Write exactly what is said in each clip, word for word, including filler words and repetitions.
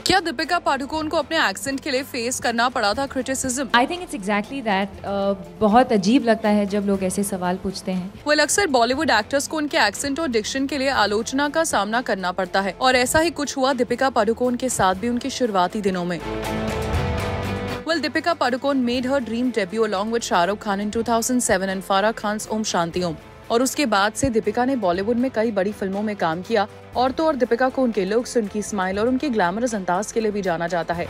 क्या दीपिका पादुकोण को अपने एक्सेंट के लिए फेस करना पड़ा था criticism? I think it's exactly that. बहुत अजीब लगता है जब लोग ऐसे सवाल पूछते हैं। वेल अक्सर बॉलीवुड एक्टर्स को उनके एक्सेंट और डिक्शन के लिए आलोचना का सामना करना पड़ता है और ऐसा ही कुछ हुआ दीपिका पादुकोण के साथ भी उनके शुरुआती दिनों में। Well, Deepika Padukone made her dream debut along with Shah Rukh Khan in two thousand seven and Farah Khan's Om Shanti Om. और उसके बाद से दीपिका ने बॉलीवुड में कई बड़ी फिल्मों में काम किया और तो और दीपिका को उनके लुक्स, उनकी स्माइल और उनके ग्लैमरस अंदाज के लिए भी जाना जाता है।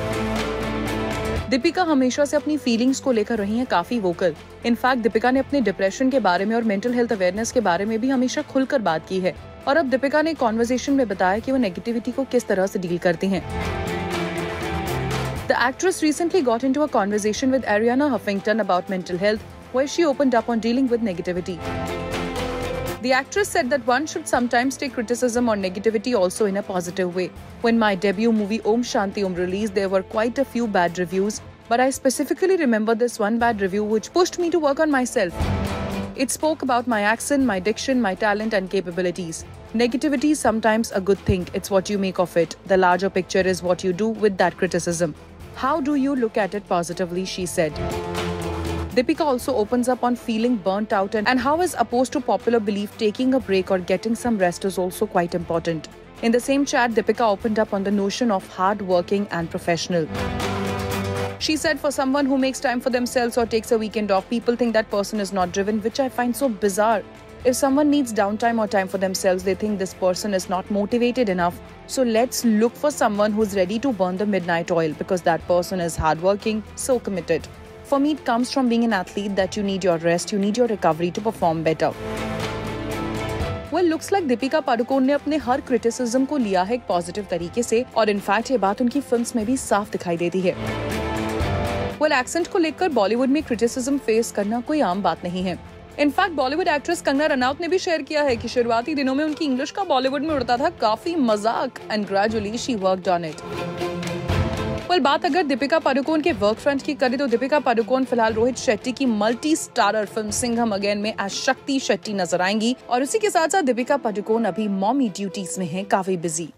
दीपिका हमेशा से अपनी फीलिंग्स को लेकर रही हैं काफी वोकल। इनफैक्ट दीपिका ने अपने डिप्रेशन के बारे में और मेंटल हेल्थ अवेयरनेस के बारे में भी हमेशा खुलकर बात की है और अब दीपिका ने कॉन्वर्सेशन में बताया कि वो नेगेटिविटी को किस तरह से डील करती हैं। The actress recently got into a conversation with Ariana Huffington about mental health, where she opened up on dealing with negativity. The actress said that one should sometimes take criticism or negativity also in a positive way. When my debut movie Om Shanti Om released, there were quite a few bad reviews, but I specifically remember this one bad review which pushed me to work on myself. It spoke about my accent, my diction, my talent and capabilities. Negativity is sometimes a good thing. It's what you make of it. The larger picture is what you do with that criticism. How do you look at it positively, she said. Deepika also opens up on feeling burnt out and, and how, as opposed to popular belief, taking a break or getting some rest is also quite important. In the same chat, Deepika opened up on the notion of hard working and professional. She said for someone who makes time for themselves or takes a weekend off, people think that person is not driven, which I find so bizarre. If someone needs downtime or time for themselves, they think this person is not motivated enough. So let's look for someone who's ready to burn the midnight oil because that person is hardworking, so committed. For me, it comes from being an athlete that you need your rest, you need your recovery to perform better. Well, looks like Deepika Padukone ने अपने हर criticism को लिया है एक positive तरीके से और in fact ये बात उनकी फिल्म्स में भी साफ दिखाई देती है। वेल, एक्सेंट को लेकर बॉलीवुड में क्रिटिसिज्म फेस करना कोई आम बात नहीं है। In fact Bollywood actress Kangana Ranaut ने भी शेयर किया है कि शुरुआती दिनों में उनकी इंग्लिश का बॉलीवुड में उड़ता था काफी मजाक and gradually she worked on it. Well, बात अगर दीपिका पादुकोण के वर्क फ्रंट की करें तो दीपिका पादुकोण फिलहाल रोहित शेट्टी की multi starrer film Singham again में एज शक्ति शेट्टी नजर आएंगी और उसी के साथ साथ दीपिका पादुकोण अभी मॉमी ड्यूटीज में है काफी बिजी।